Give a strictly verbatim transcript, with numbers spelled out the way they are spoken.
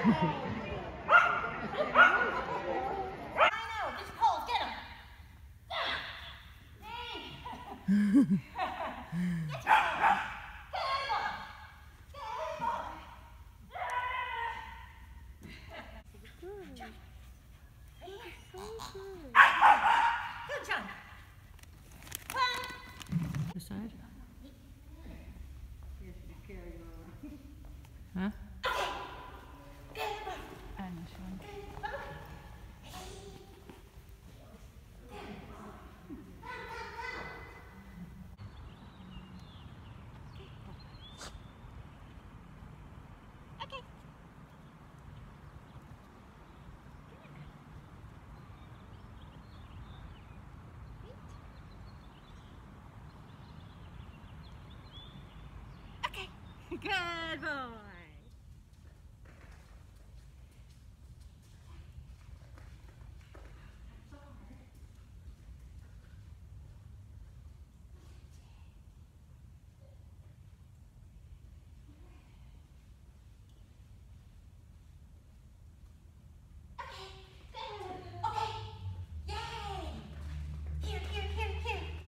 know, these poles, get them. Get your Good job. This side? Huh? I'm not sure. Good boy.